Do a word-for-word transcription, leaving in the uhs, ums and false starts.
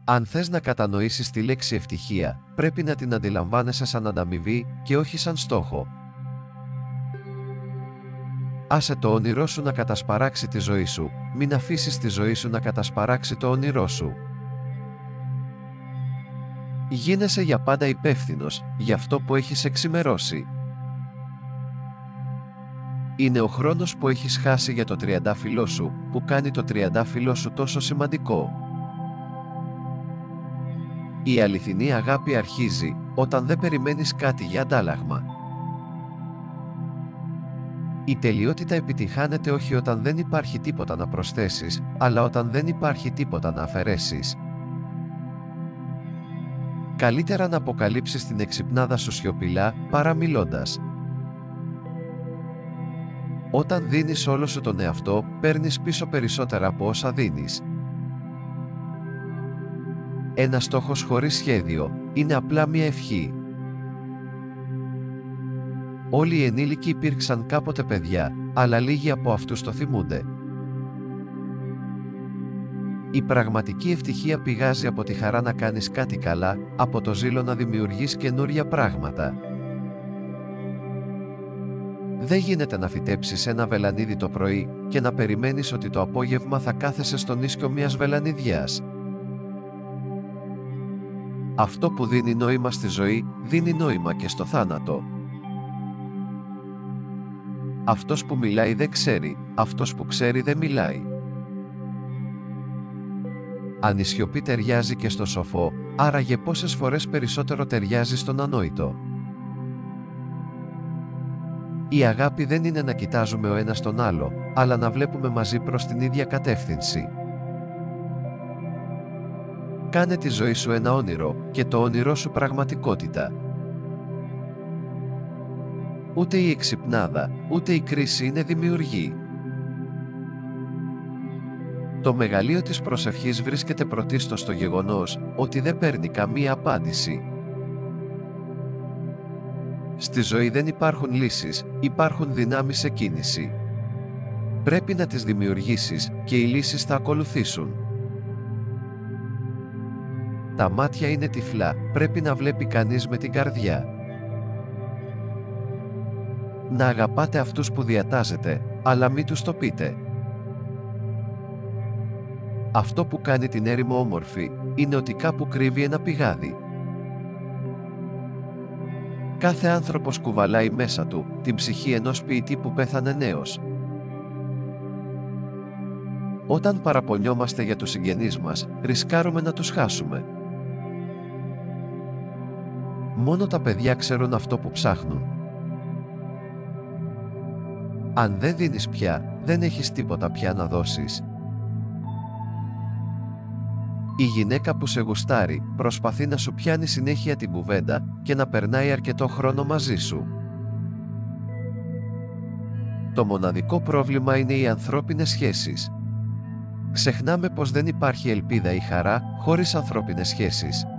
Αν θες να κατανοήσεις τη λέξη ευτυχία, πρέπει να την αντιλαμβάνεσαι σαν ανταμοιβή και όχι σαν στόχο. Άσε το όνειρό σου να κατασπαράξει τη ζωή σου, μην αφήσεις τη ζωή σου να κατασπαράξει το όνειρό σου. Γίνεσαι για πάντα υπεύθυνος για αυτό που έχεις εξημερώσει. Είναι ο χρόνος που έχεις χάσει για το τριαντάφυλλό σου, που κάνει το τριαντάφυλλό σου τόσο σημαντικό. Η αληθινή αγάπη αρχίζει όταν δεν περιμένεις κάτι για αντάλλαγμα. Η τελειότητα επιτυχάνεται όχι όταν δεν υπάρχει τίποτα να προσθέσεις, αλλά όταν δεν υπάρχει τίποτα να αφαιρέσεις. Καλύτερα να αποκαλύψεις την εξυπνάδα σου σιωπηλά, παρά μιλώντας. Όταν δίνεις όλο σου τον εαυτό, παίρνεις πίσω περισσότερα από όσα δίνεις. Ένας στόχος χωρίς σχέδιο είναι απλά μια ευχή. Όλοι οι ενήλικοι υπήρξαν κάποτε παιδιά, αλλά λίγοι από αυτούς το θυμούνται. Η πραγματική ευτυχία πηγάζει από τη χαρά να κάνεις κάτι καλά, από το ζήλο να δημιουργείς καινούρια πράγματα. Δεν γίνεται να φυτέψεις ένα βελανίδι το πρωί και να περιμένεις ότι το απόγευμα θα κάθεσαι στον ίσκιο μιας βελανιδιάς. Αυτό που δίνει νόημα στη ζωή, δίνει νόημα και στο θάνατο. Αυτός που μιλάει δεν ξέρει, αυτός που ξέρει δεν μιλάει. Αν η σιωπή ταιριάζει και στο σοφό, άραγε πόσες φορές περισσότερο ταιριάζει στον ανόητο. Η αγάπη δεν είναι να κοιτάζουμε ο ένας τον άλλο, αλλά να βλέπουμε μαζί προς την ίδια κατεύθυνση. Κάνε τη ζωή σου ένα όνειρο και το όνειρό σου πραγματικότητα. Ούτε η εξυπνάδα, ούτε η κρίση είναι δημιουργή. Το μεγαλείο της προσευχής βρίσκεται πρωτίστως στο γεγονός ότι δεν παίρνει καμία απάντηση. Στη ζωή δεν υπάρχουν λύσεις, υπάρχουν δυνάμεις σε κίνηση. Πρέπει να τις δημιουργήσεις και οι λύσεις θα ακολουθήσουν. Τα μάτια είναι τυφλά, πρέπει να βλέπει κανείς με την καρδιά. Να αγαπάτε αυτούς που διατάζετε, αλλά μη τους το πείτε. Αυτό που κάνει την έρημο όμορφη, είναι ότι κάπου κρύβει ένα πηγάδι. Κάθε άνθρωπος κουβαλάει μέσα του την ψυχή ενός ποιητή που πέθανε νέος. Όταν παραπονιόμαστε για τους συγγενείς μας, ρισκάρουμε να τους χάσουμε. Μόνο τα παιδιά ξέρουν αυτό που ψάχνουν. Αν δεν δίνεις πια, δεν έχεις τίποτα πια να δώσεις. Η γυναίκα που σε γουστάρει προσπαθεί να σου πιάνει συνέχεια την κουβέντα και να περνάει αρκετό χρόνο μαζί σου. Το μοναδικό πρόβλημα είναι οι ανθρώπινες σχέσεις. Ξεχνάμε πως δεν υπάρχει ελπίδα ή χαρά χωρίς ανθρώπινες σχέσεις.